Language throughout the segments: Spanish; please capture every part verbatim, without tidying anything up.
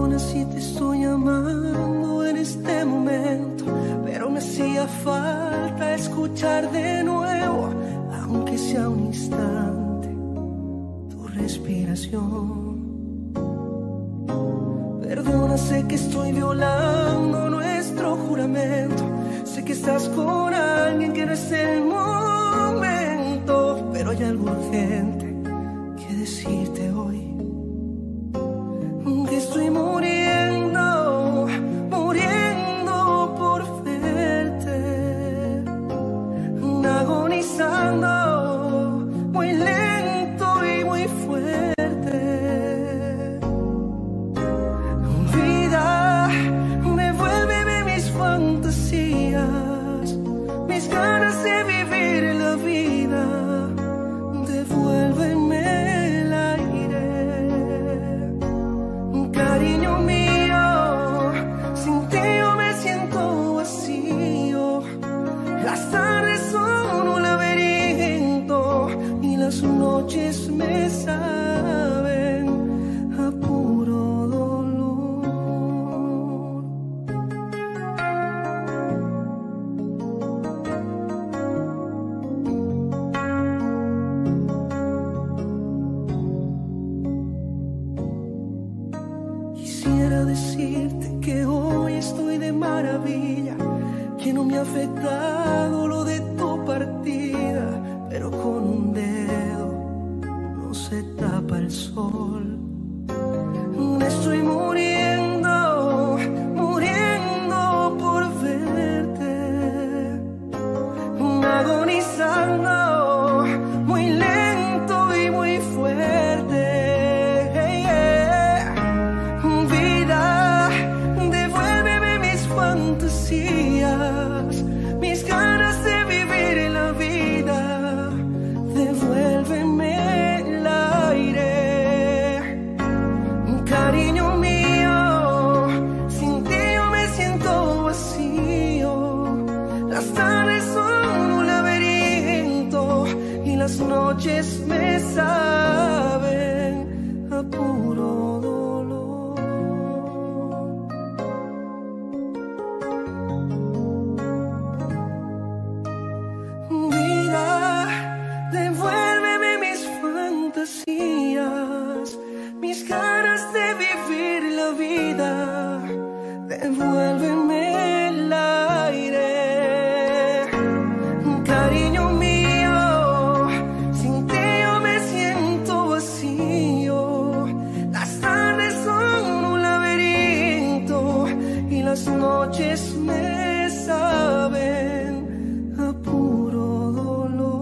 Perdona si te estoy llamando en este momento, pero me hacía falta escuchar de nuevo, aunque sea un instante, tu respiración. Perdona, sé que estoy violando nuestro juramento, sé que estás con alguien que no es el momento, pero hay algo urgente que decirte hoy. Que estoy muriendo, muriendo por verte, agonizando, muy lento y muy fuerte. Vida, devuélveme mis fantasías, mis ganas de vivir la vida, devuélveme. Cariño mío, sin ti yo me siento vacío. Las tardes son un laberinto y las noches me saben a puro dolor. Quisiera decirte que hoy estoy de maravilla, que no me ha afectado lo de tu partida, pero con un dedo no se tapa el sol. Estoy muriendo, muriendo por verte, agonizando, muy lento y muy fuerte. Mis ganas de vivir la vida, devuélveme el aire. Cariño mío, sin ti yo me siento vacío. Las tardes son un laberinto y las noches me saben a puro dolor. Devuélveme mis fantasías, mis ganas de vivir la vida, devuélveme el aire. Cariño mío, sin ti yo me siento vacío. Las tardes son un laberinto y las noches me saben a puro dolor.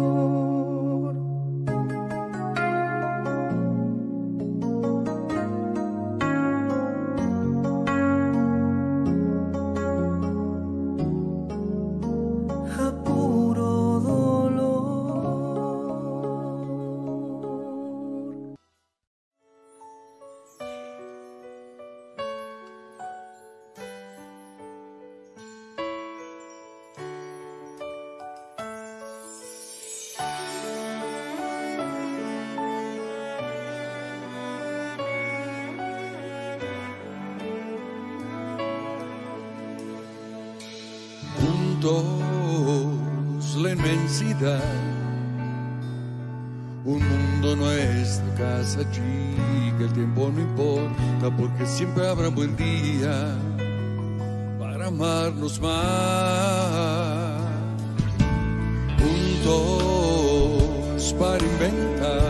La inmensidad, un mundo nuestra casa chica, el tiempo no importa porque siempre habrá un buen día para amarnos más. Juntos para inventar,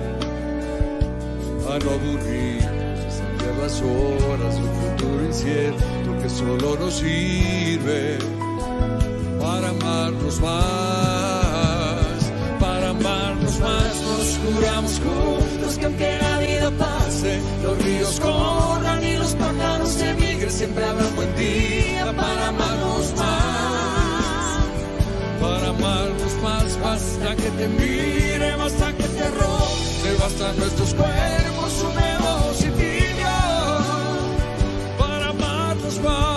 a no aburrirnos, a salir las horas, un futuro incierto que solo nos sirve para amarnos más, para amarnos más. Nos juramos juntos que aunque la vida pase, los ríos corran y los pájaros emigren, siempre habrá un buen día para amarnos más, para amarnos más. Basta que te mire, basta que te roce, bastan nuestros cuerpos húmedos y tibios para amarnos más.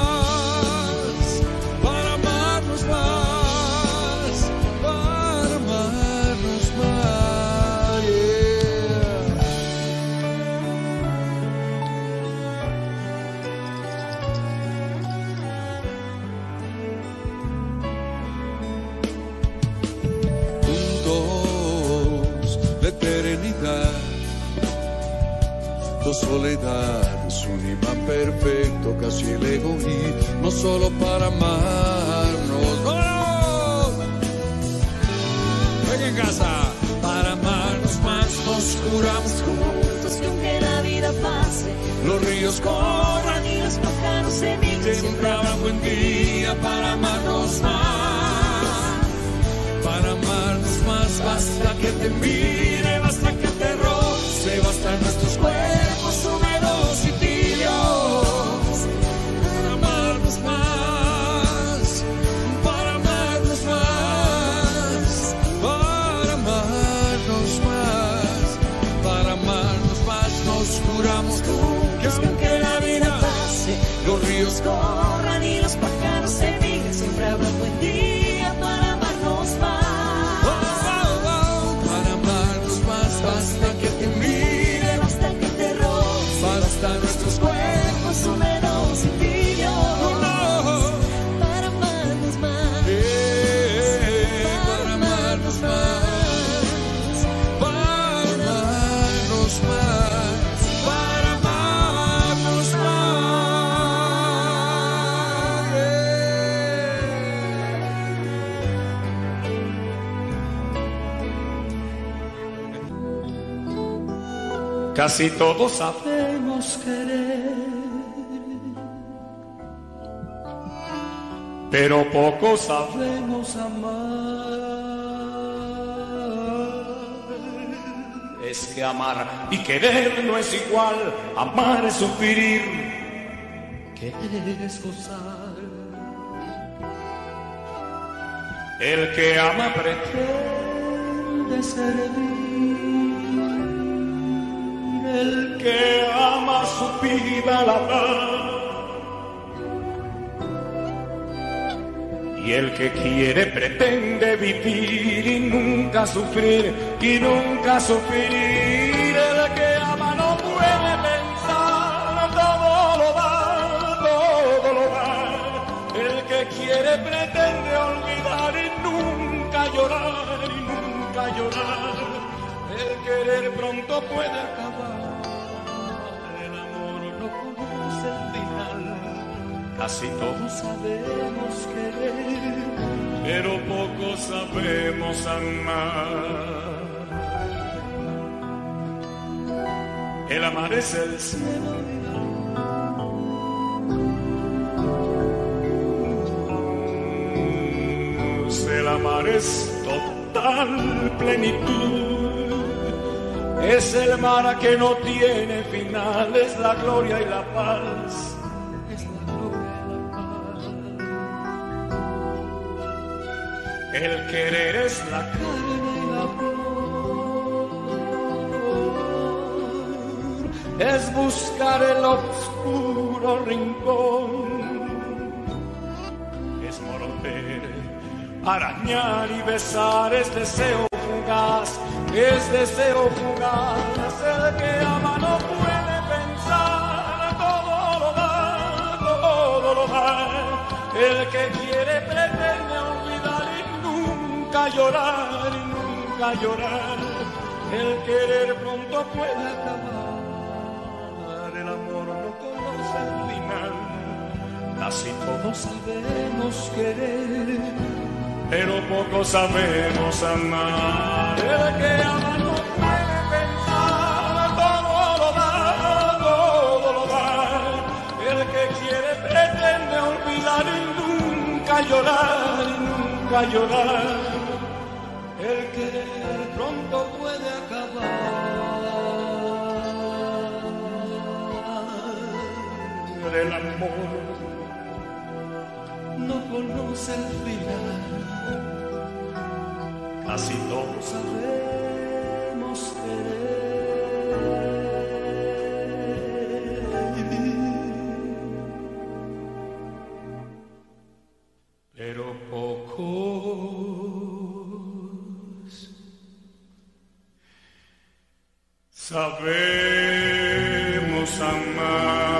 Tu soledad es un imán perfecto, casi el egoísmo solo para amarnos. ¡Oh! Ven en casa. Para amarnos más nos juramos juntos que aunque la vida pase, los ríos corran y los pájaros se migren, siempre habrá buen día para amarnos más. Para amarnos más basta que te mire, basta que te roce, bastan nuestros cuerpos húmedos y tibios. Para amarnos más, para amarnos más, para amarnos más, para amarnos más nos juramos juntos que aunque la vida pase, los ríos corran y los pájaros se migren, siempre habrá un buen día para amarnos más. Basta que te mire, basta que te roce, basta nuestros cuerpos húmedos y tibios. Oh, no. Para amarnos más, eh, para amarnos más, para amarnos más, para amarnos más. Eh. Casi todos sabemos querer, pero pocos sabemos sabemos amar. es que amar y querer no es igual. Amar es sufrir, Querer es gozar, el que ama pretende de servir. el que ama su vida la da, y el que quiere pretende vivir y nunca sufrir, y nunca sufrir. El que ama no puede pensar, todo lo da, todo lo da. El que quiere pretende olvidar y nunca llorar, y nunca llorar. El querer pronto puede acabar, el amor no conoce el final. Casi todos Sabemos querer, pero poco sabemos amar. El amar es el cielo, el amar es total plenitud. Es el mar que no tiene final, es la gloria y la paz. es la gloria y la paz. El querer es la Carne y la flor, es buscar el oscuro rincón, es morder, arañar y besar, es deseo fugaz, es deseo fugaz. El que ama no puede pensar, todo lo da, todo lo da. El que quiere pretende olvidar y nunca llorar, y nunca llorar. El querer pronto puede acabar, el amor no conoce el final. Casi todos sabemos querer, pero poco sabemos amar. El que ama no puede pensar, todo lo da, todo lo da. El que quiere pretende olvidar y nunca llorar, y nunca llorar. El querer pronto puede acabar, el amor no conoce el final. Casi todos sabemos querer, pero pocos sabemos amar.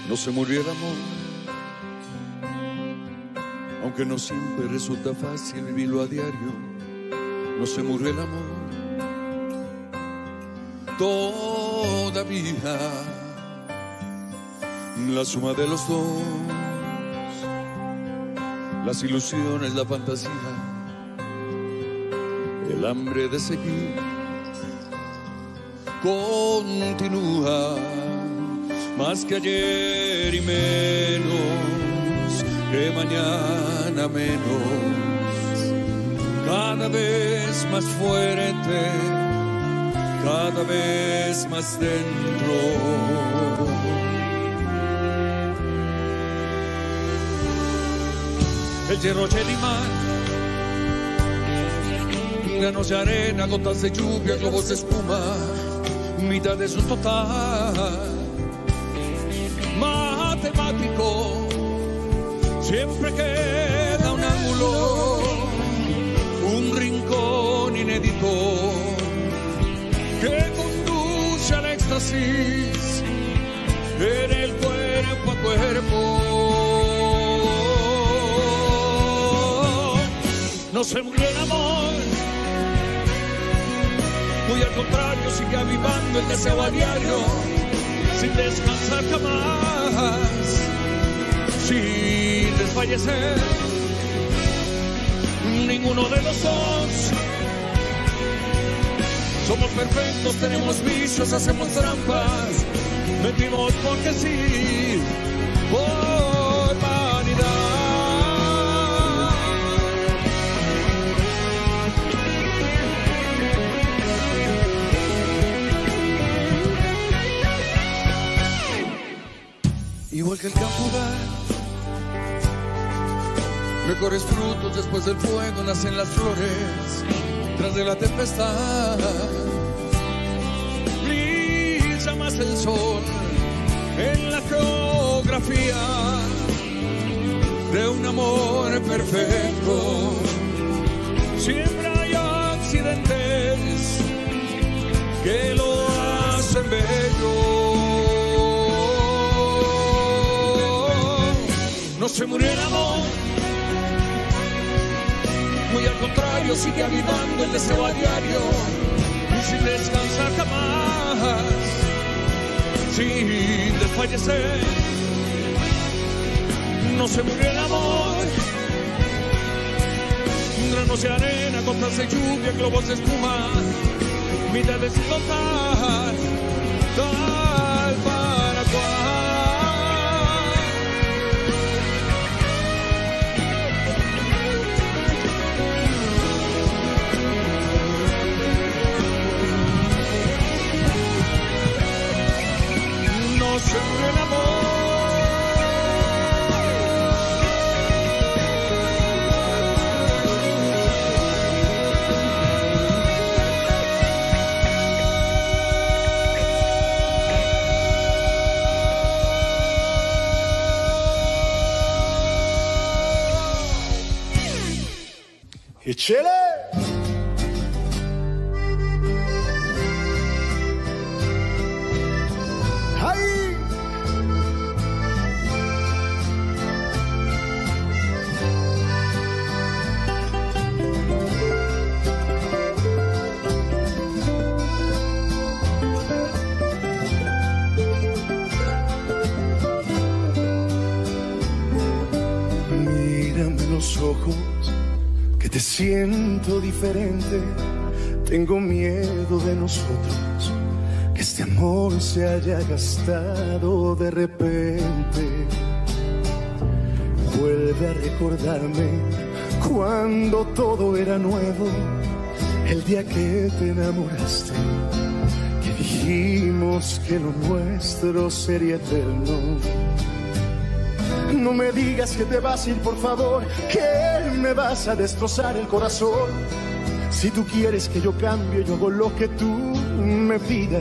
No se murió el amor, aunque no siempre resulta fácil vivirlo a diario. No se murió el amor, todavía la suma de los dos, las ilusiones, la fantasía, el hambre de seguir continúa, más que ayer y menos que mañana menos, cada vez más fuerte, cada vez más dentro. El hierro y el imán, granos de arena, gotas de lluvia, globos de espuma, mitad de su total. Matemático, siempre queda un ángulo, un rincón inédito que conduce al éxtasis en el cuerpo a cuerpo. No se murió el amor, muy al contrario, sigue avivando el deseo a diario, sin descansar jamás, sin desfallecer. Ninguno de los dos somos perfectos, tenemos vicios, hacemos trampas, mentimos porque sí, por vanidad. Igual que el campo da mejores frutos después del fuego, nacen las flores tras de la tempestad. Brilla más el sol en la geografía de un amor perfecto. Siempre hay accidentes que lo hacen bello. No se murió el amor, muy al contrario, sigue avivando el deseo a diario, y sin descansar jamás, sin desfallecer. No se murió el amor, granos de arena, gotas de lluvia, globos de espuma, mitad de su total, tal para cual. No se murió el amor. ¡Échele! Te siento diferente, tengo miedo de nosotros, que este amor se haya gastado de repente. Vuelve a recordarme cuando todo era nuevo, el día que te enamoraste, que dijimos que lo nuestro sería eterno. No me digas que te vas a ir, por favor, que me vas a destrozar el corazón. Si tú quieres que yo cambie, yo hago lo que tú me pidas.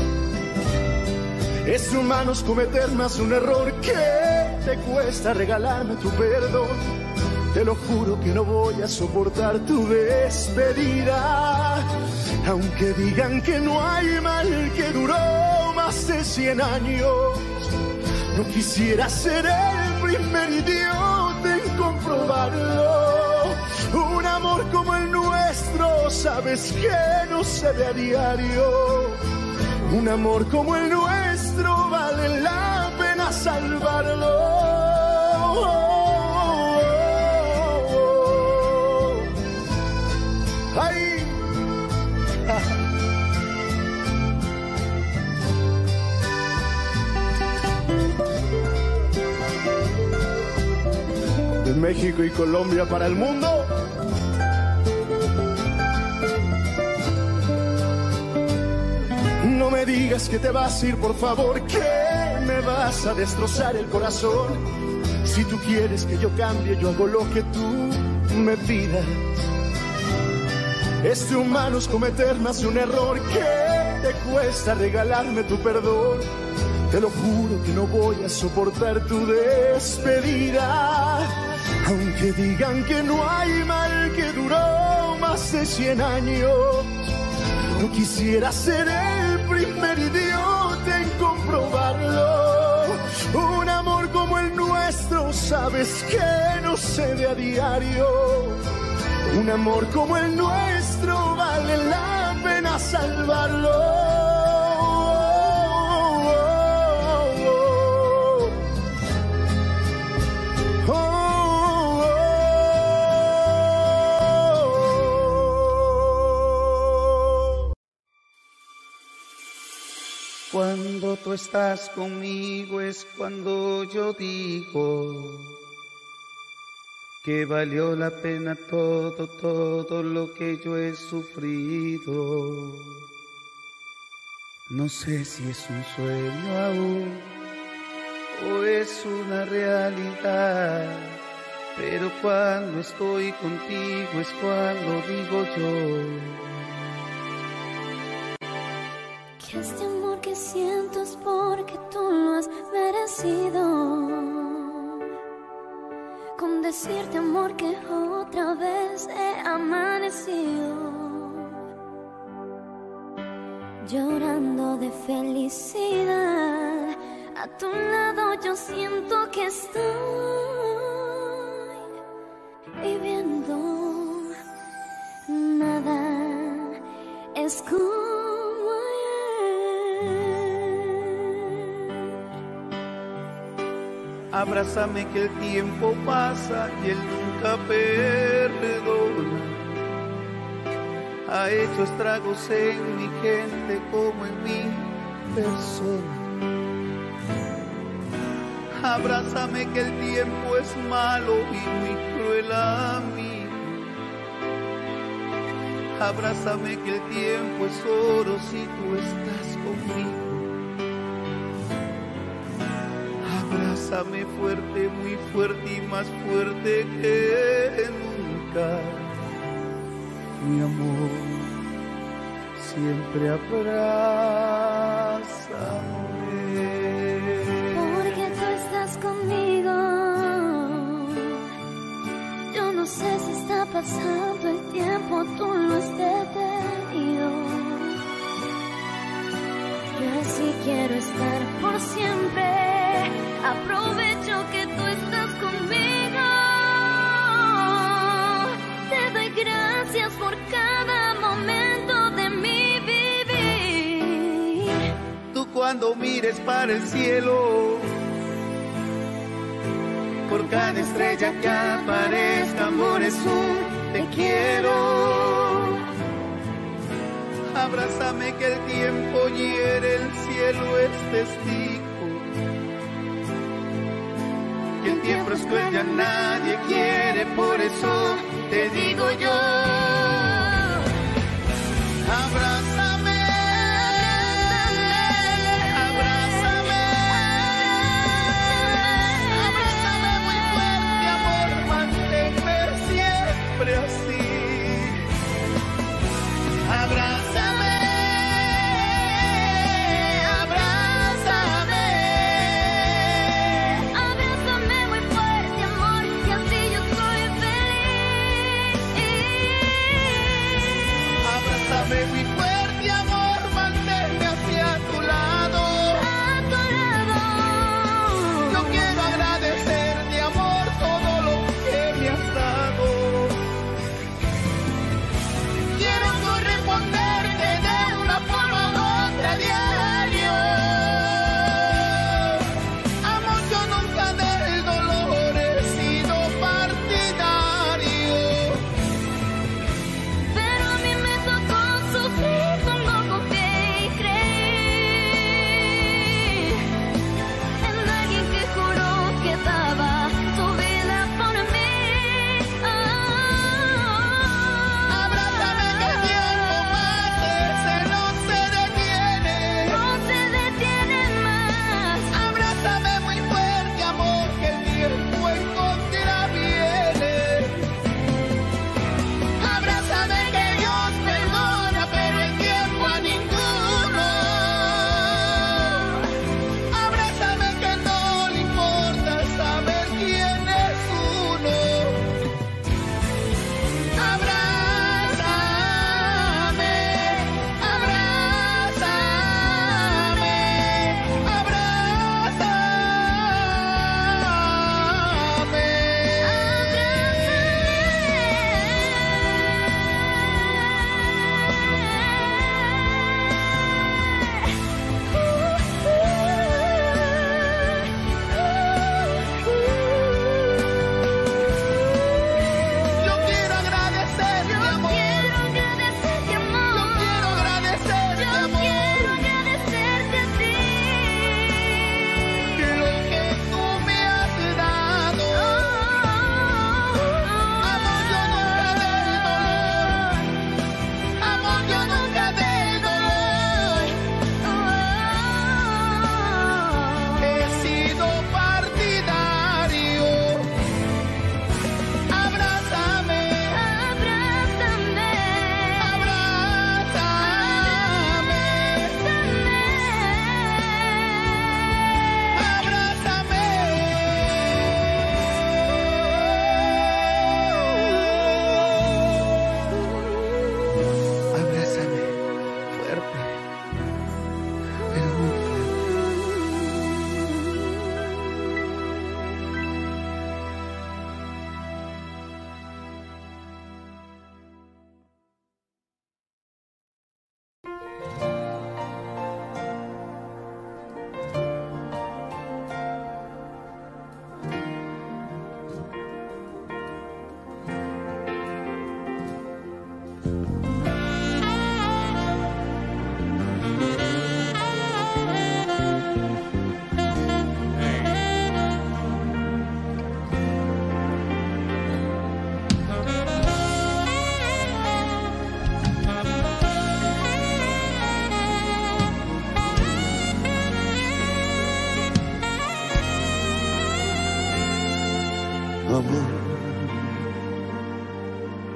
Es humano cometer más un error que te cuesta regalarme tu perdón. Te lo juro que no voy a soportar tu despedida. Aunque digan que no hay mal que duró más de cien años, No quisiera ser el primer idiota en comprobarlo. Un amor como el nuestro, sabes que no se ve a diario. Un amor como el nuestro vale la pena salvarlo. ¡Ay! De México y Colombia para el mundo. No me digas que te vas a ir, por favor, que me vas a destrozar el corazón. Si tú quieres que yo cambie, yo hago lo que tú me pidas. Este humano es cometer más de un error. ¿Qué te cuesta regalarme tu perdón? Te lo juro que no voy a soportar tu despedida. Aunque digan que no hay mal que duró más de cien años. No quisiera ser el primer idiota en comprobarlo. Un amor como el nuestro, sabes que no se ve a diario. Un amor como el nuestro vale la pena salvarlo. Cuando tú estás conmigo es cuando yo digo que valió la pena todo, todo lo que yo he sufrido. No sé si es un sueño aún o es una realidad, pero cuando estoy contigo es cuando digo yo que este amor que siento es porque tú lo has merecido. Con decirte, amor, que otra vez he amanecido llorando de felicidad. A tu lado yo siento que estoy viviendo. Nada es como ayer. Abrázame que el tiempo pasa y él nunca perdona. Ha hecho estragos en mi gente como en mi persona. Abrázame que el tiempo es malo y muy cruel amigo. Abrázame que el tiempo es oro si tú estás conmigo. Abrázame fuerte, muy fuerte y más fuerte que nunca. Mi amor, siempre abrázame. Porque tú estás conmigo. Yo no sé si está pasando el tiempo, tú lo has detenido. Yo sí quiero estar por siempre. Aprovecho que tú estás conmigo. Te doy gracias por cada momento de mi vivir. Tú cuando mires para el cielo, por cada estrella que aparezca, amor, es un te quiero. Abrázame que el tiempo hiere, el cielo es testigo. Que el tiempo es cruel, ya nadie quiere, por eso te digo yo. Abrázame, abrázame, abrázame muy fuerte, amor, manténme siempre así. Abrázame.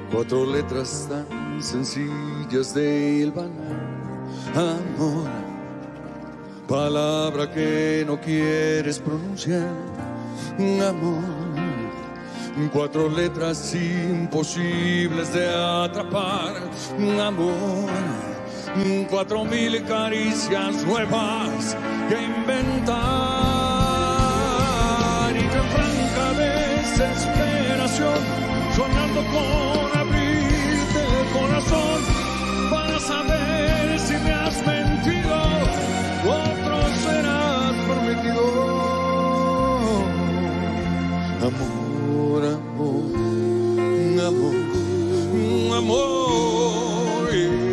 Cuatro letras tan sencillas de hilvanar. Amor, palabra que no quieres pronunciar. Amor, cuatro letras imposibles de atrapar. Amor, cuatro mil caricias nuevas que inventar. Y que franca desesperación, soñando con abrirte el corazón para saber si me has mentido o otro serás prometido. Amor, amor, amor, amor, yeah.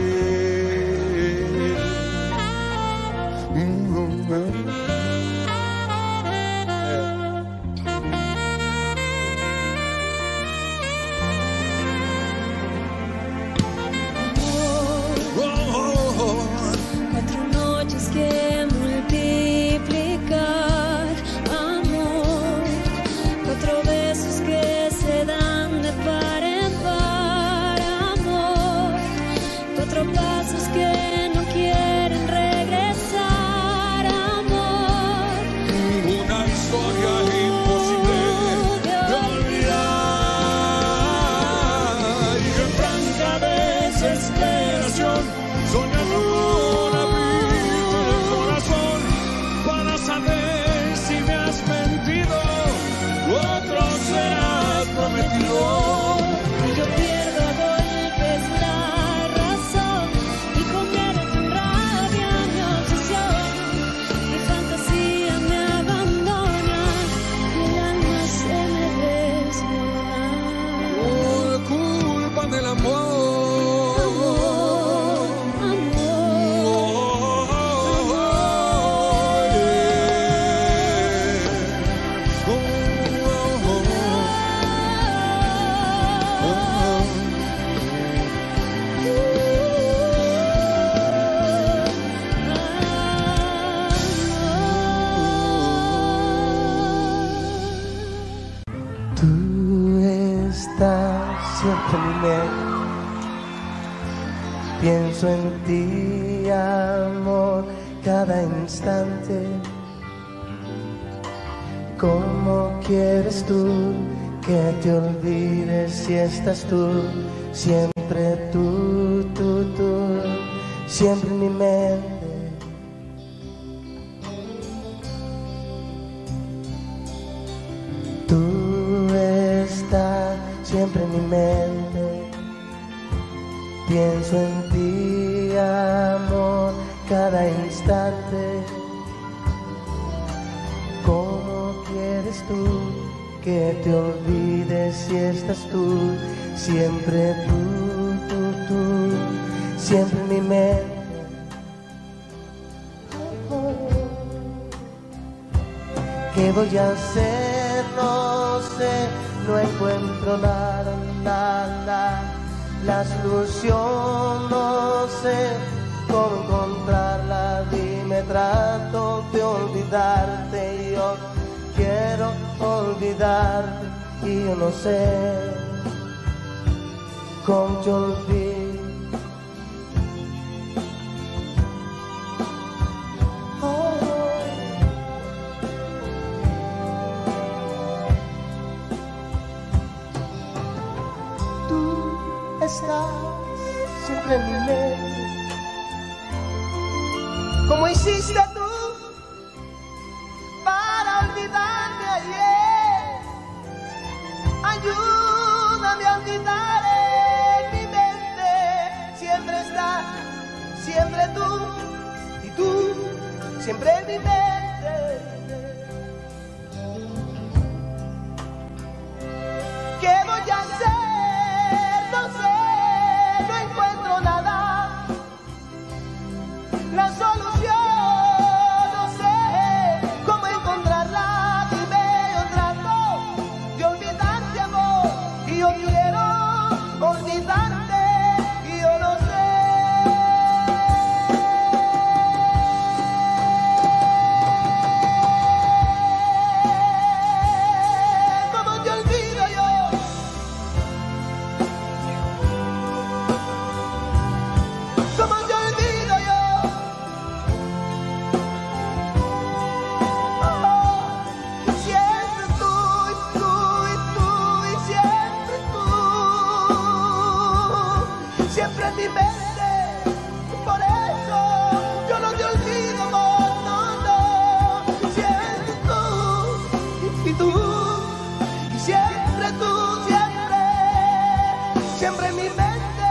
Pienso en ti, amor, cada instante. ¿Cómo quieres tú que te olvides si estás tú? Siempre tú, tú, tú, siempre en mi mente. Tú estás siempre en mi mente. Pienso en ti, amor, cada instante. ¿Cómo quieres tú que te olvides si estás tú? Siempre tú, tú, tú, siempre en mi mente. ¿Qué voy a hacer? No sé, no encuentro nada, nada. La solución no sé cómo encontrarla. Dime, trato de olvidarte. Yo quiero olvidarte y yo no sé cómo te olvido. Estás siempre en mi mente. ¿Cómo hiciste tú para olvidarme ayer? Ayúdame a olvidar en mi mente. Siempre estás, siempre tú, y tú, siempre en mi mente. ¿Qué voy a hacer? La solución no sé cómo encontrarla. Dime, yo trato de olvidarte, amor, y yo quiero olvidarte y yo no sé. siempre tú, siempre, siempre en mi mente.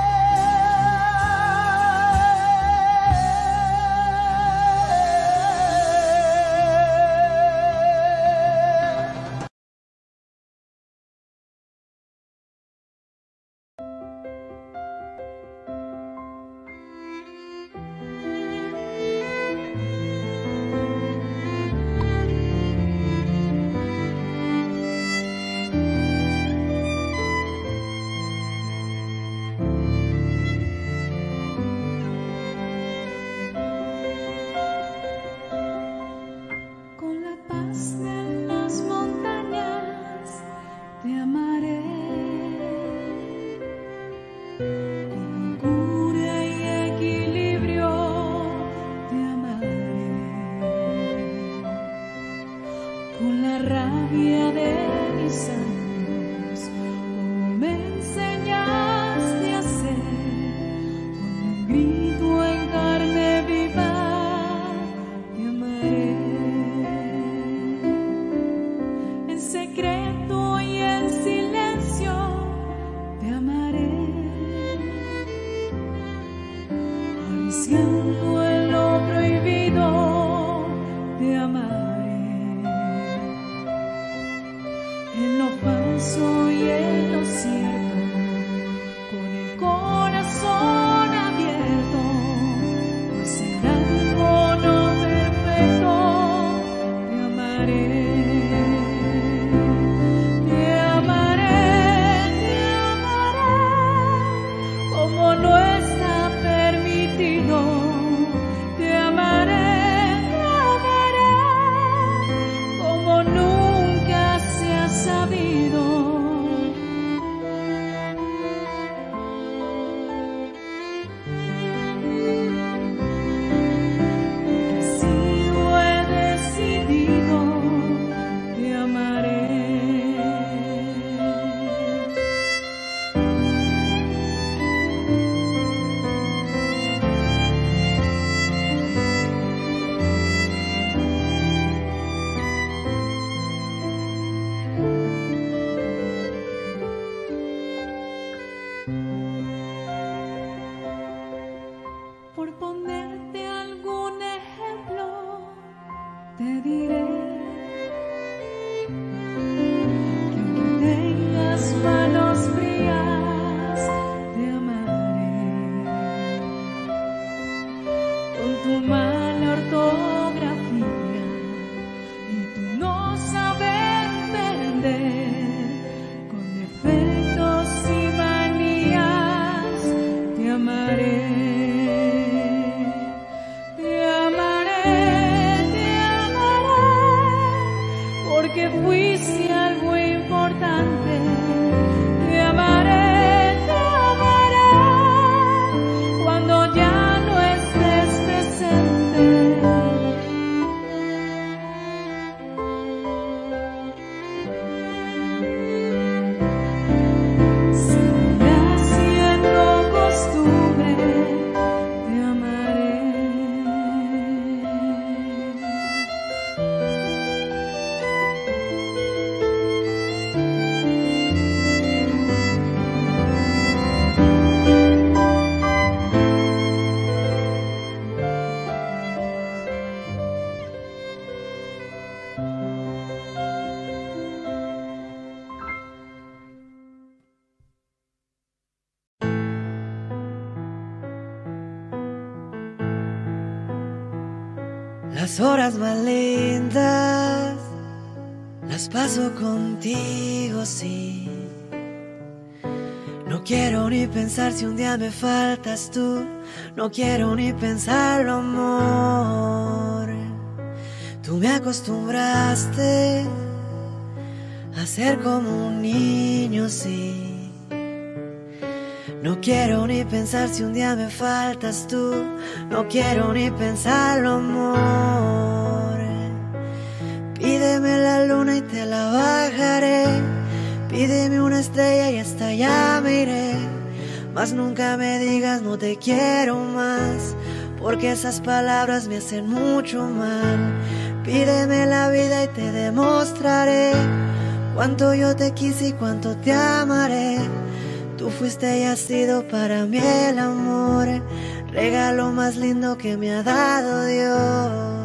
Las horas más lindas las paso contigo, sí. No quiero ni pensar si un día me faltas tú. No quiero ni pensarlo, amor. Tú me acostumbraste a ser como un niño, sí. No quiero ni pensar si un día me faltas tú. No quiero ni pensarlo, amor. Pídeme la luna y te la bajaré. Pídeme una estrella y hasta allá me iré. Mas nunca me digas no te quiero más, porque esas palabras me hacen mucho mal. Pídeme la vida y te demostraré cuánto yo te quise y cuánto te amaré. Tú fuiste y has sido para mí el amor, regalo más lindo que me ha dado Dios.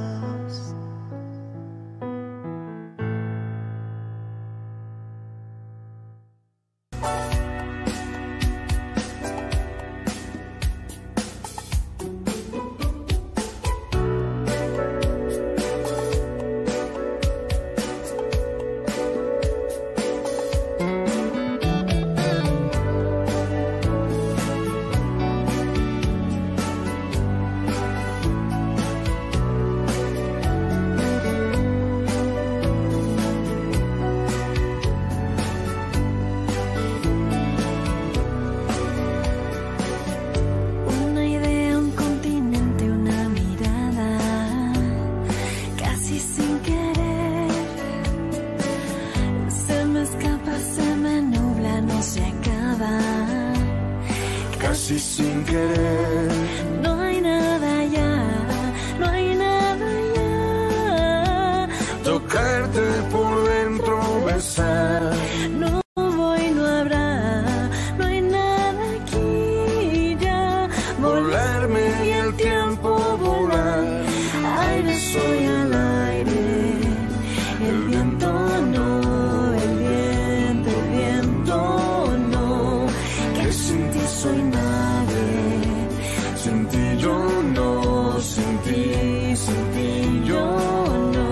Casi sin querer, no hay nada ya, no hay nada ya. tocarte por dentro, besar. No voy, no habrá, no hay nada aquí ya. Volarme y el tiempo volar. Aire soy al aire, el viento no, el viento, el viento no. Que sin ti soy nadie. Sin ti yo no, sin ti, sin ti yo no.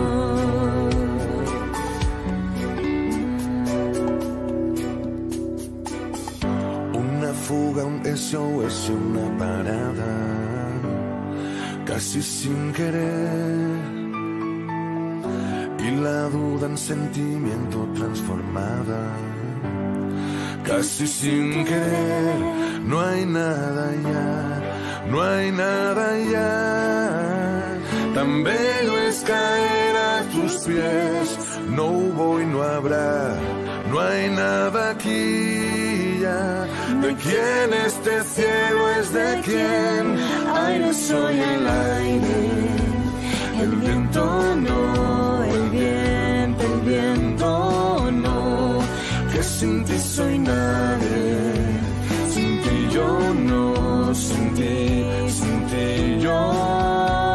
Una fuga, un S O S, una parada, casi sin querer. Y la duda en sentimiento transformada, casi sin querer. No hay nada ya, no hay nada ya. Tan bello es caer a tus pies. No hubo y no habrá, no hay nada aquí ya. ¿De quién este cielo es de quién? Aire soy el aire, el viento no, el viento, el viento no. Que sin ti soy nadie, sin ti yo no, sin ti, sin ti yo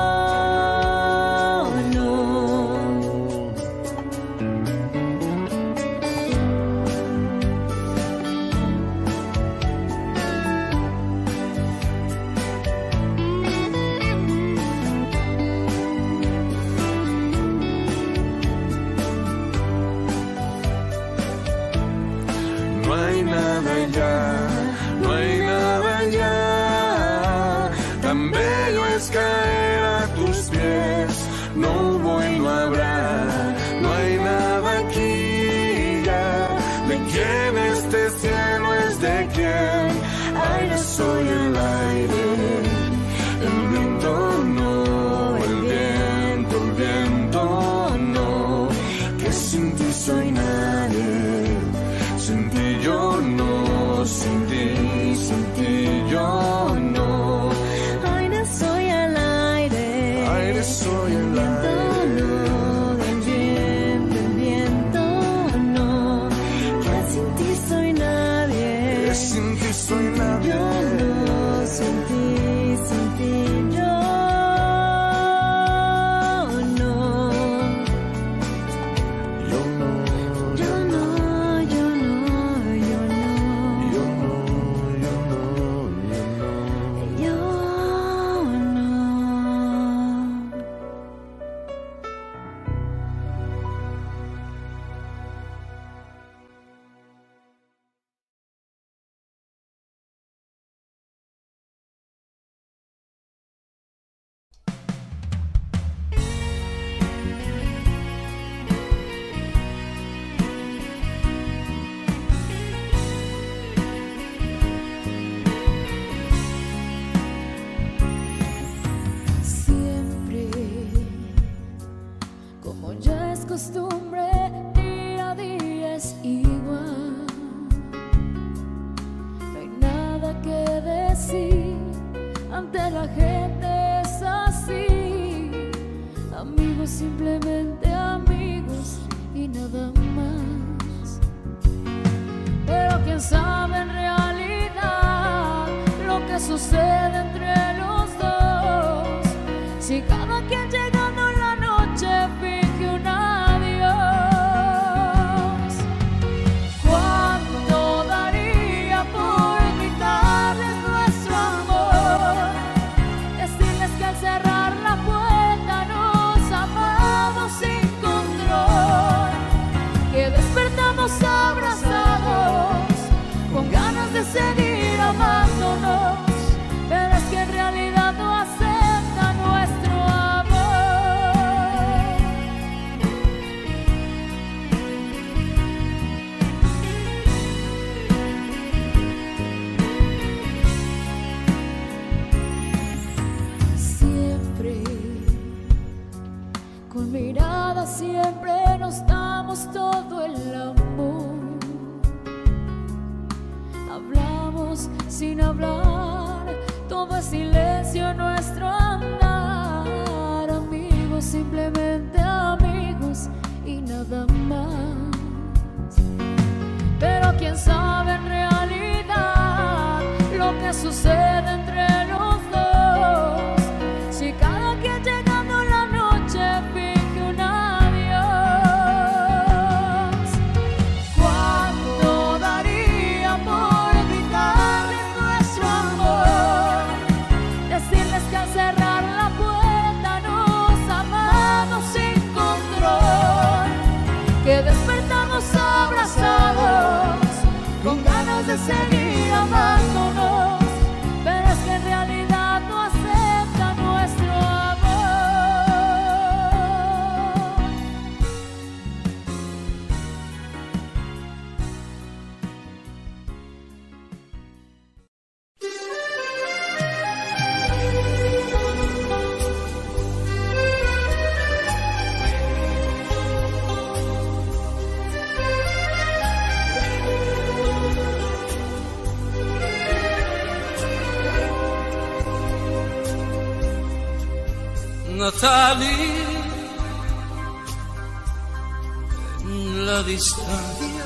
no hay nada ya, no hay nada ya. Tan bello es caer a tus pies. No hubo y no habrá, no hay nada aquí ya. ¿De quién este cielo es de quién? Aire soy el aire, el viento no, el viento, el viento no. Que sin ti soy nadie. Sin ti yo no, sin ti, sin ti yo no. Aire soy al aire, Aire soy el aire. Sin ti soy nadie. Yo no, sin ti, sin ti yo. sucede entre los dos. Si cada quien llegando en la noche finge un adiós. ¿Cuánto daría por gritarles nuestro amor? Decirles que al cerrar la puerta nos amamos sin control, que despertamos abrazados con ganas de seguir amándonos, pero es que en realidad no acepta nuestro amor. Siempre, con mirada siempre nos damos todo el amor. Hablamos sin hablar, todo es silencio en nuestro andar. Amigos, simplemente amigos y nada más. Pero quién sabe en realidad lo que sucede entre los dos. Si cada quien llegando en la noche finge un adiós. ¿Cuánto daría por gritarles nuestro amor? Decirles que al cerrar la puerta nos amamos sin control, que despertamos abrazados con ganas de seguir amándonos, pero es que en realidad no acepta nuestro amor. Natalie, en la distancia,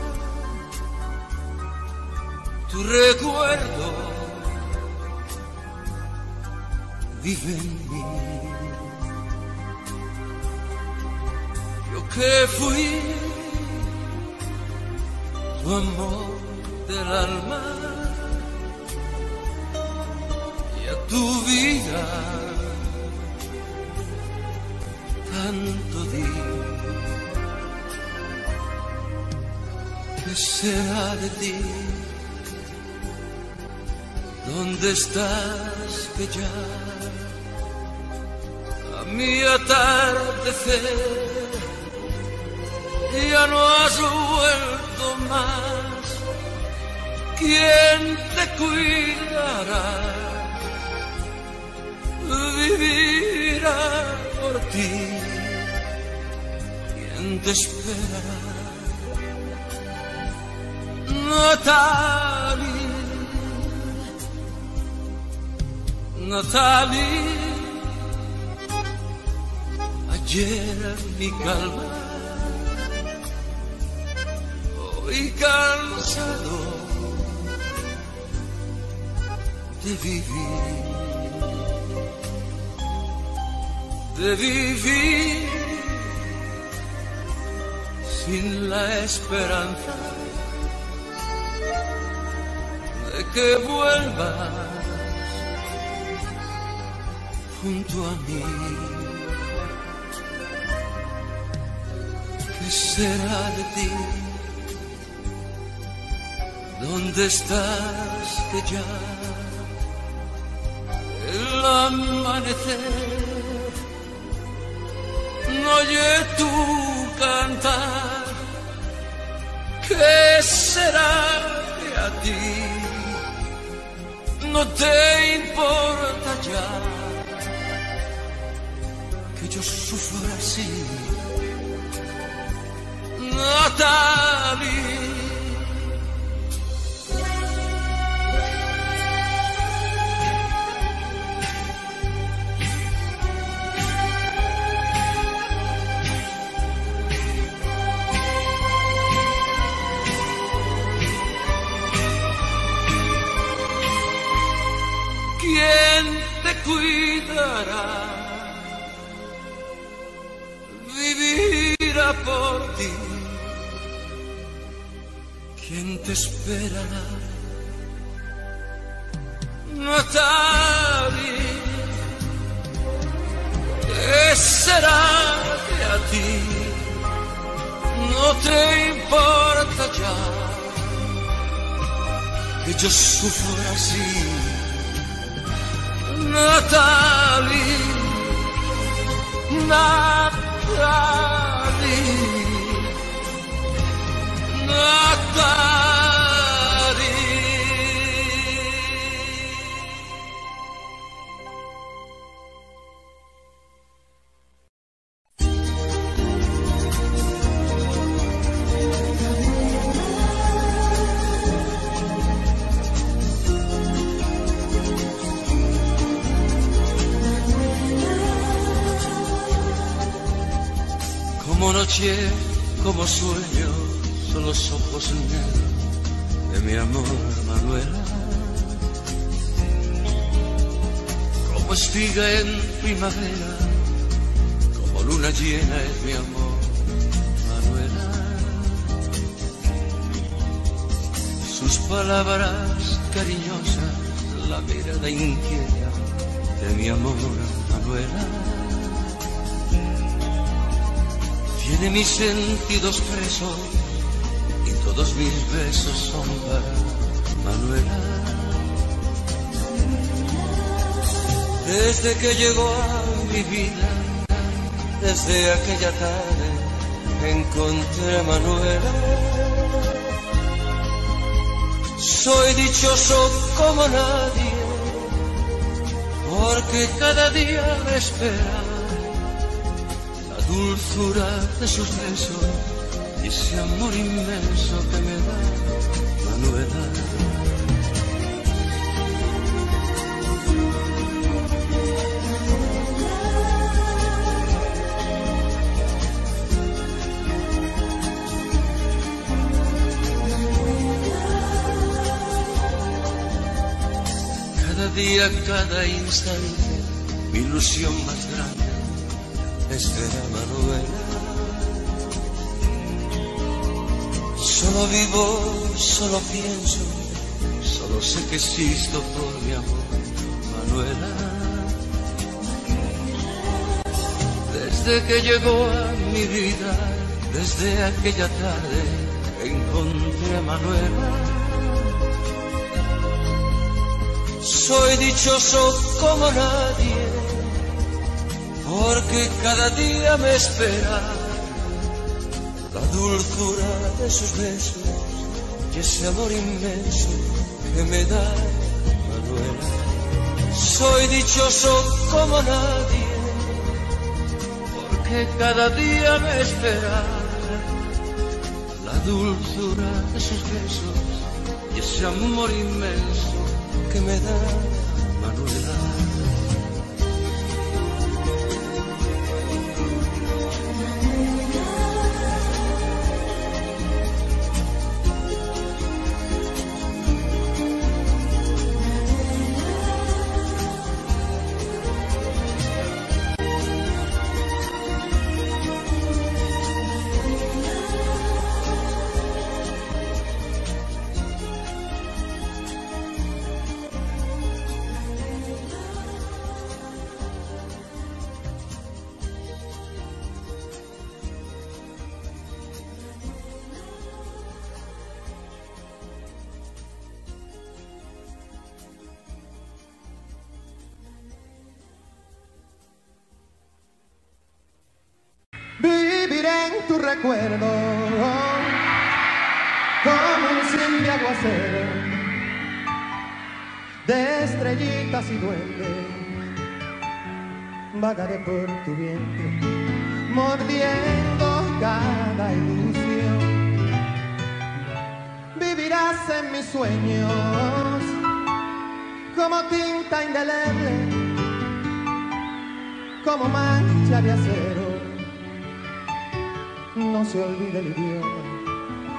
tu recuerdo vive en mí. Yo que fui tu amor del alma y a tu vida tanto di. ¿Qué será de ti? ¿Dónde estás que ya a mi atardecer ya no has vuelto más? ¿Quién te cuidará? Vivirá por ti. ¿Quién te esperará? Natalie, Natalie, ayer mi calma, hoy cansado de vivir, de vivir sin la esperanza de que vuelvas junto a mí. ¿Qué será de ti? ¿Dónde estás que ya el amanecer no oye tu cantar? ¿Qué será de a ti? No te importa ya que yo sufra así, Natalie. cuidará, vivirá por ti. ¿Quién te esperará? Natalie, ¿qué será que a ti no te importa ya que yo sufra así? Natalie, Natalie, Natalie. Como noche, como sueño, son los ojos negros de mi amor, Manuela. Como espiga en primavera, como luna llena es mi amor, Manuela. Sus palabras cariñosas, la mirada inquieta de mi amor, Manuela. Tiene mis sentidos presos y todos mis besos son para Manuela. Desde que llegó a mi vida, desde aquella tarde, encontré a Manuela. Soy dichoso como nadie, porque cada día me espera dulzura de sus besos y ese amor inmenso que me da Manuela. Cada día, cada instante, mi ilusión más grande es ver a Manuela. Solo vivo, solo pienso, solo sé que existo por mi amor, Manuela. Desde que llegó a mi vida, desde aquella tarde, encontré a Manuela. Soy dichoso como nadie, porque cada día me espera la dulzura de sus besos y ese amor inmenso que me da Manuela. Soy dichoso como nadie, porque cada día me espera la dulzura de sus besos y ese amor inmenso que me da Manuela. Viviré en tu recuerdo como un sin de aguacero, de estrellitas y duendes. Vagaré por tu vientre, mordiendo cada ilusión. Vivirás en mis sueños como tinta indeleble, como mancha de acero. No se olvida el idioma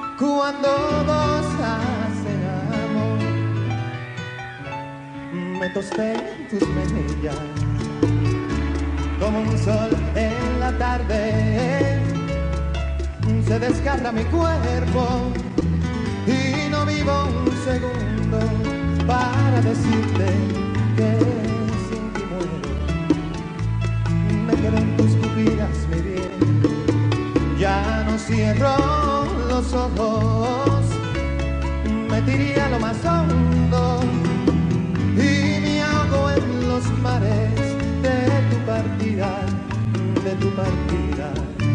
cuando dos hacen amor. Me tosté en tus mejillas, como un sol en la tarde, se desgarra mi cuerpo y no vivo un segundo para decirte que sin ti muero. Me quedo en tus pupilas, mi bien, ya no cierro los ojos, me tiré a lo más hondo y me ahogo en los mares de tu partida, de tu partida.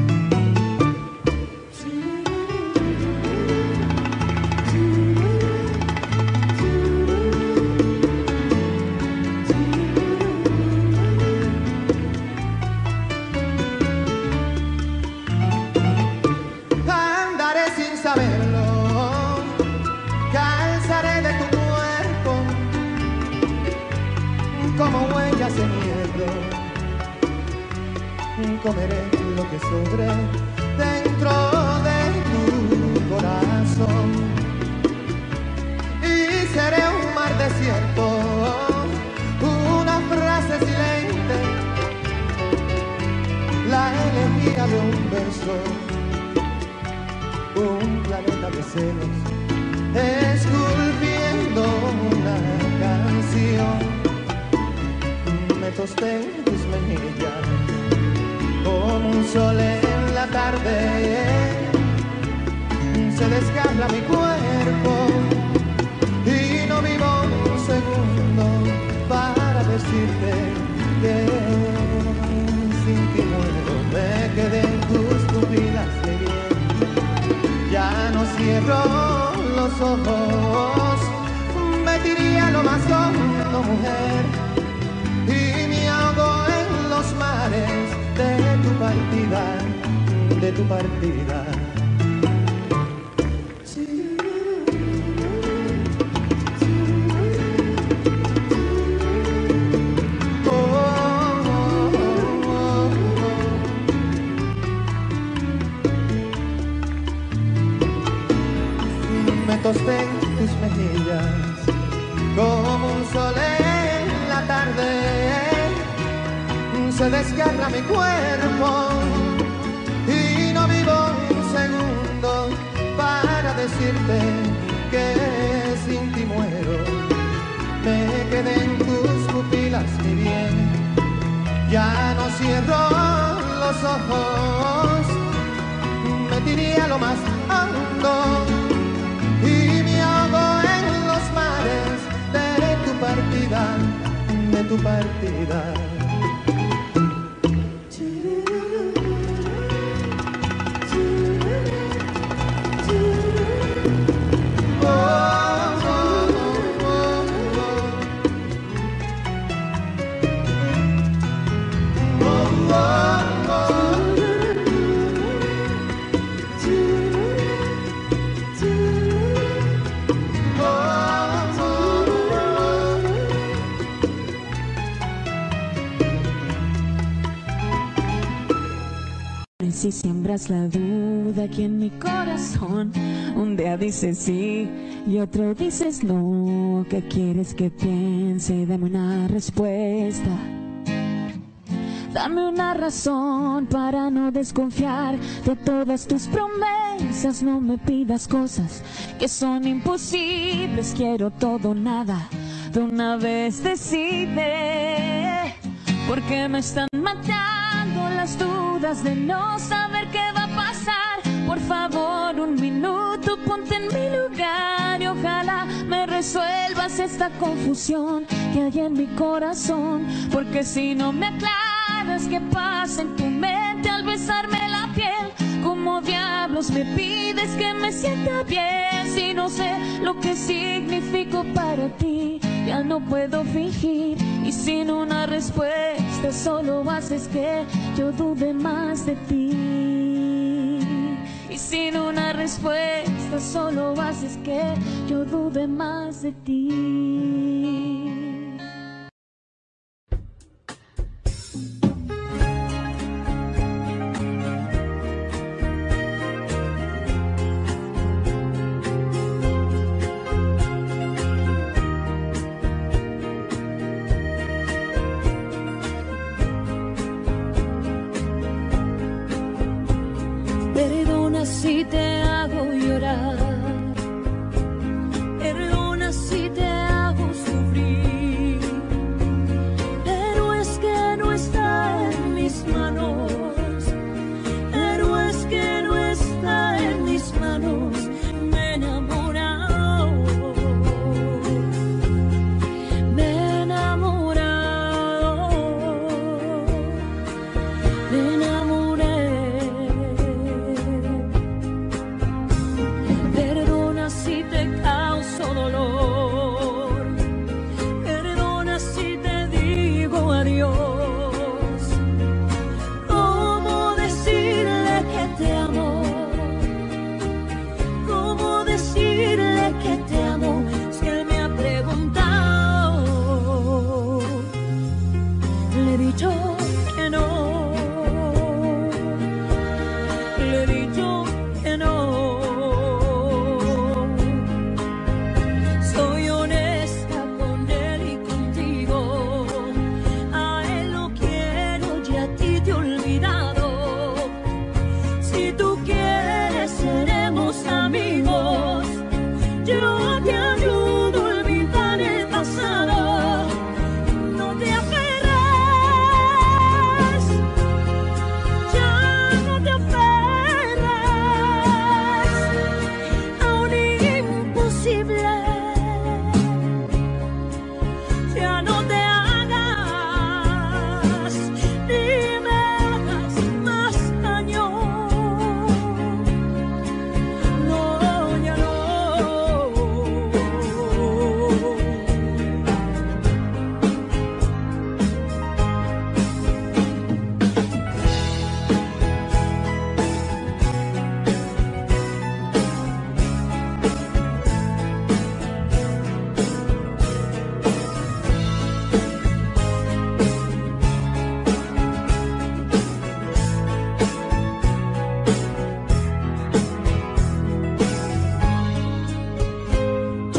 Andaré sin saberlo, calzaré de tu cuerpo como huellas en hierro, comeré lo que sobre dentro de tu corazón y seré un mar desierto, una frase silente, la elegía de un verso, un planeta de celos, esculpiendo una canción. Me tosté en tus mejillas, como un sol en la tarde, se desgarra mi cuerpo y no vivo un segundo para decirte que sin ti muero. Me quedé en tus pupilas, mi bien, ya no cierro los ojos, me tiré a lo más hondo, mujer, y me ahogo en los mares de tu partida, de tu partida. Me tosté en tus mejillas, como un sol en la tarde, se desgarra mi cuerpo y no vivo un segundo para decirte que sin ti muero. Me quedé en tus pupilas, mi bien, ya no cierro los ojos, me tiré a lo más hondo y me ahogo en los mares de tu partida, de tu partida. Si siembras la duda aquí en mi corazón, un día dices sí y otro dices no. ¿Qué quieres que piense? Dame una respuesta. Dame una razón para no desconfiar de todas tus promesas. No me pidas cosas que son imposibles. Quiero todo o nada, de una vez decide. Porque me están matando las dudas de no saber qué va a pasar. Por favor, un minuto, ponte en mi lugar y ojalá me resuelvas esta confusión que hay en mi corazón. Porque si no me aclaras qué pasa en tu mente al besarme la piel, ¿cómo diablos me pides que me sienta bien si no sé lo que significo para ti? Ya no puedo fingir y sin una respuesta solo haces que yo dude más de ti. Y sin una respuesta solo haces que yo dude más de ti.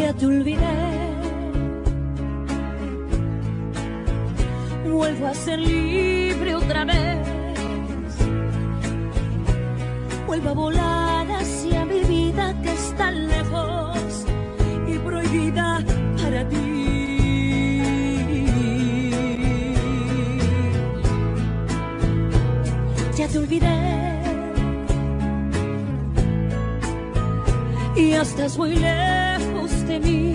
Ya te olvidé, vuelvo a ser libre otra vez, vuelvo a volar hacia mi vida que está lejos y prohibida para ti. Ya te olvidé y ya estás muy lejos de mí.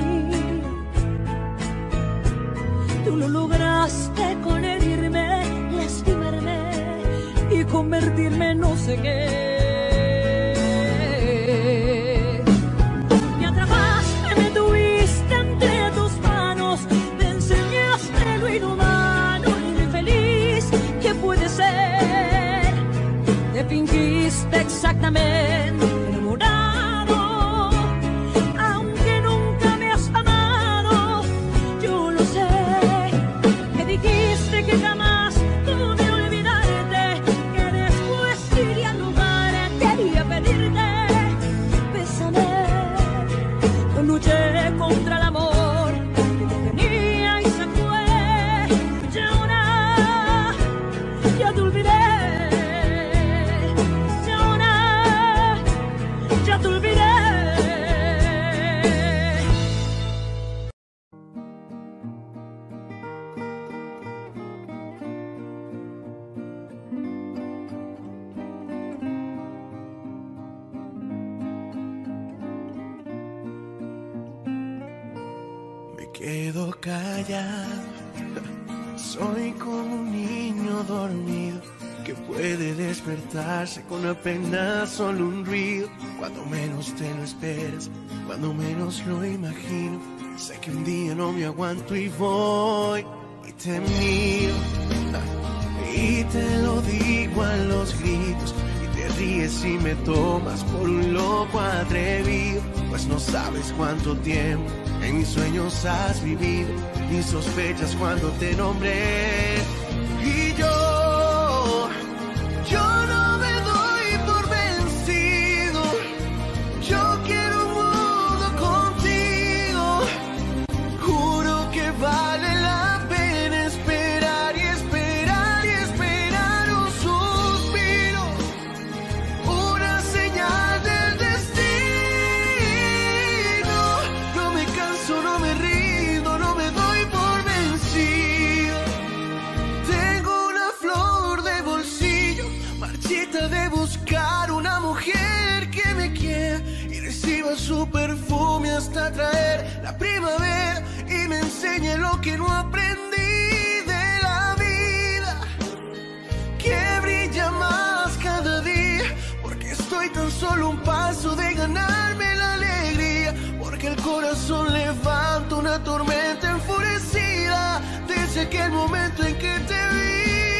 Tú lo lograste con herirme, lastimarme y convertirme en no sé qué. Me atrapaste, me tuviste entre tus manos, me enseñaste lo inhumano y lo infeliz que puede ser. Te fingiste exactamente enamorado, aunque nunca me has amado. Yo lo sé, me dijiste que jamás pude olvidarte, que después iría al lugar, quería pedirte, bésame. Yo luché contra el amor que te tenía y se fue. Y ahora ya te olvidé. Ya te olvidé. Me quedo callado, soy como un niño dormido que puede despertarse con apenas solo un ruido. Cuando menos te lo esperas, cuando menos lo imagino, sé que un día no me aguanto y voy y te miro y te lo digo a los gritos, y te ríes y me tomas por un loco atrevido, pues no sabes cuánto tiempo en mis sueños has vivido, ni sospechas cuando te nombré. Y yo Yo no me doy por vencido, yo quiero un mundo contigo. Juro que vale la pena esperar y esperar y esperar un suspiro, una señal del destino. No me canso, no me rindo, no me doy por vencido. Tengo una flor de bolsillo, marchita de buscar una mujer que me quiera y reciba su perfume hasta traer la primavera y me enseñe lo que no aprendí de la vida, que brilla más cada día, porque estoy tan solo un paso de ganarme la alegría, porque el corazón levanta una tormenta enfurecida desde aquel momento en que te vi.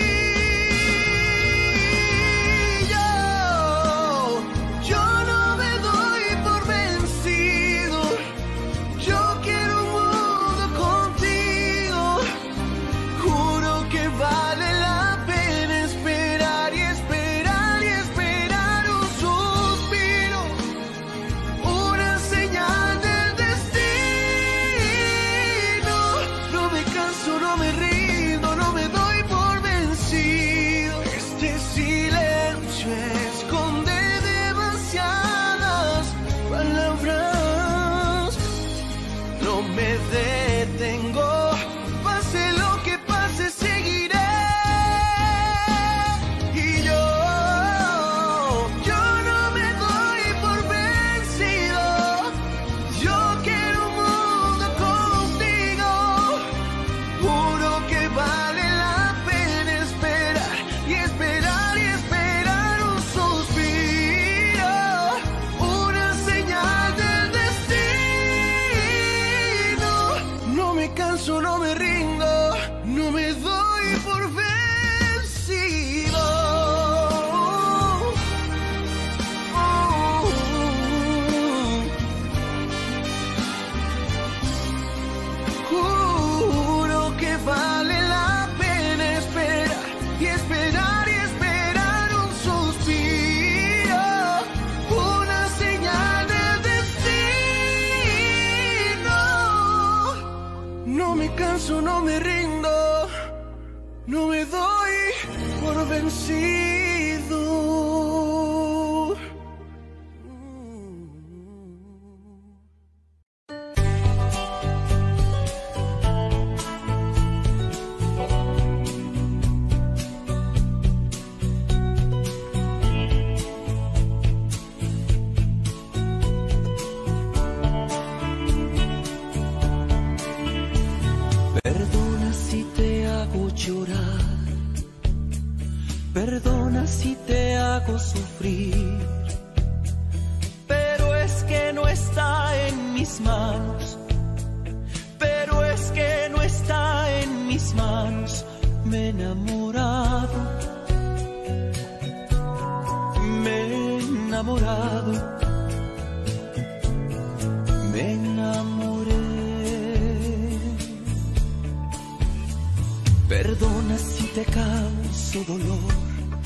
No me rindo, no me doy por vencido. Oh, oh, oh. Juro que vale la pena esperar y esperar y esperar un suspiro, una señal del destino. me canso, no me rindo, no me doy por vencido. Llorar, perdona si te hago sufrir, pero es que no está en mis manos, pero es que no está en mis manos. Me he enamorado, me he enamorado, me enamoré. Perdona si te causo dolor,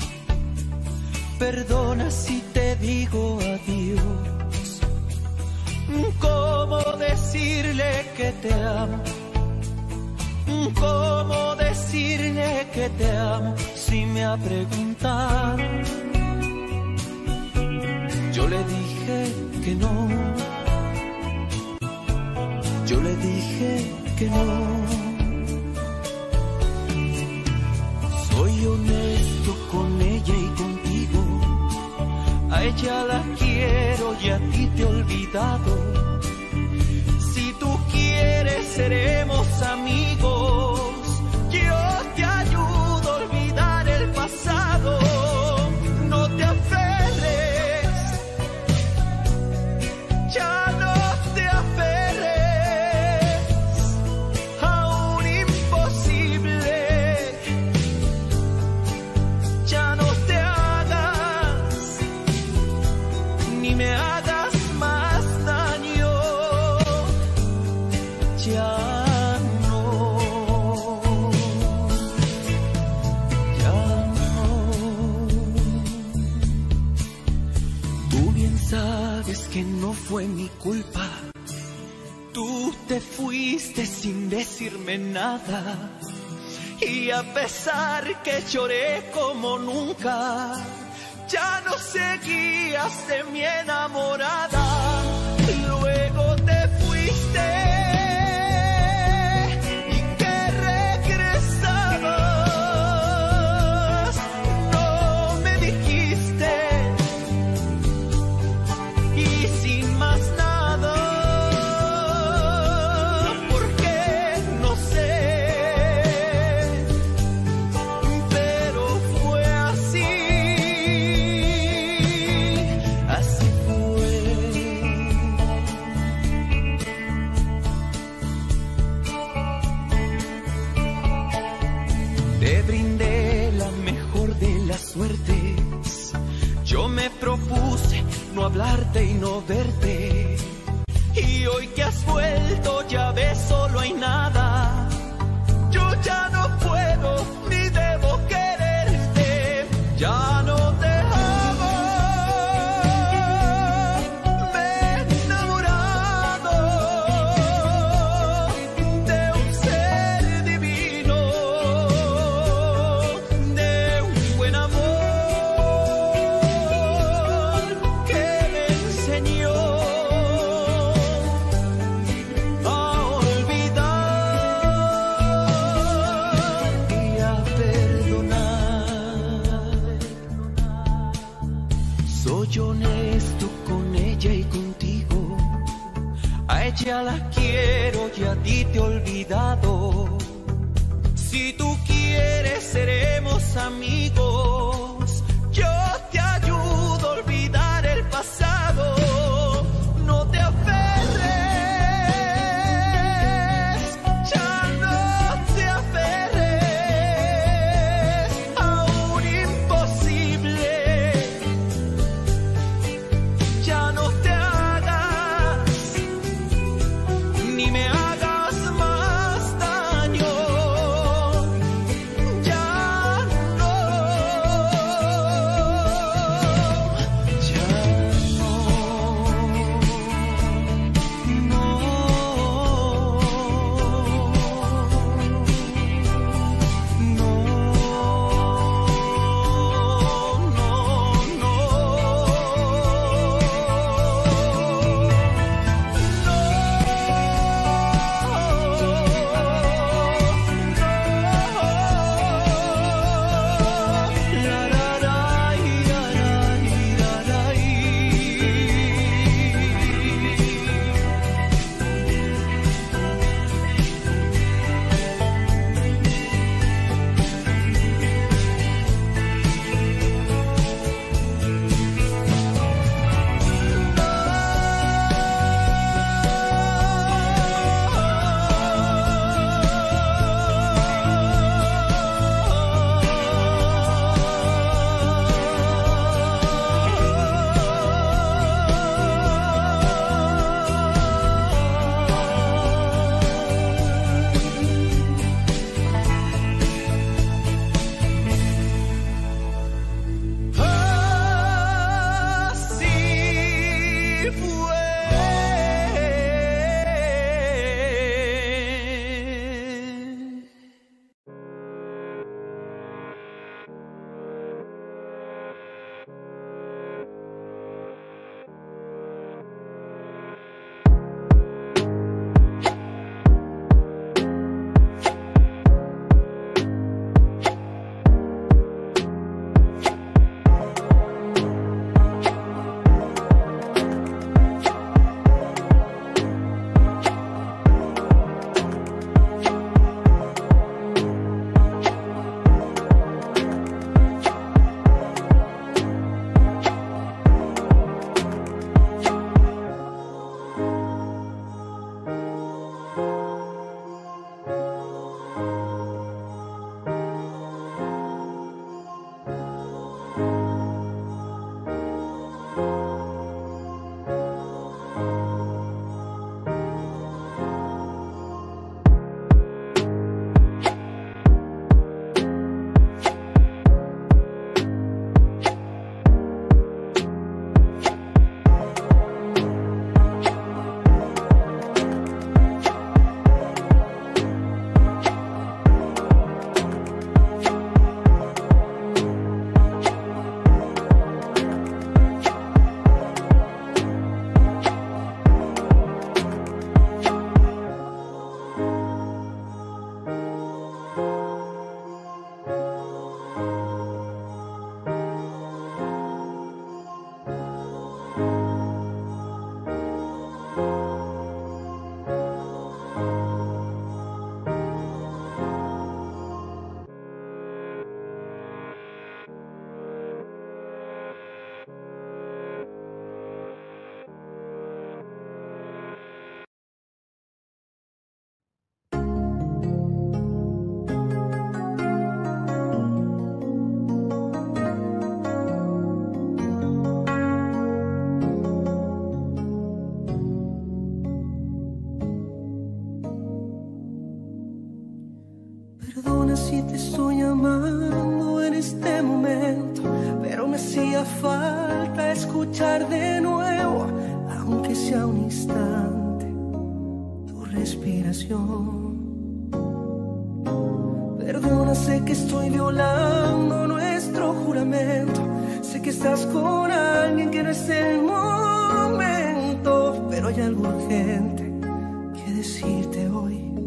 perdona si te digo adiós. ¿Cómo decirle que te amo? ¿Cómo decirle que te amo si me ha preguntado? Yo le dije que no, yo le dije que no. Soy honesto con ella y contigo, a ella la quiero y a ti te he olvidado. Si tú quieres seremos amigos, yo te ayudo a olvidar el pasado. No te aferres, ya no te aferres a un imposible. Ya no te hagas, ni me hagas más daño. Ya no, ya no. Tú bien sabes que no fue mi culpa. Tú te fuiste sin decirme nada. Y a pesar que lloré como nunca, ya no seguías de mi enamorada. Luego te fuiste y que regresabas. No me dijiste y sin más nada, porque no sé. Te brindé la mejor de las suertes. Yo me propuse no hablarte y no verte. Y hoy que has vuelto ya ves, solo hay nada. Yo ya no puedo ni debo quererte. Ya no te amo. Me he enamorado de un ser divino, de un buen amor que me enseñó a olvidar y a perdonar. Soy honesto con ella y contigo, a ella la quiero y a ti te he olvidado. Si tú quieres seremos amigos, yo te ayudo a olvidar el pasado. No te aferres, ya no te aferres a un imposible. Ya no te hagas, ni me hagas más daño. Ya no. si te estoy amando en este momento, pero me hacía falta escuchar de nuevo, aunque sea un instante, tu respiración. Perdona, sé que estoy violando nuestro juramento, sé que estás con alguien que no es el momento, pero hay algo urgente que decirte hoy.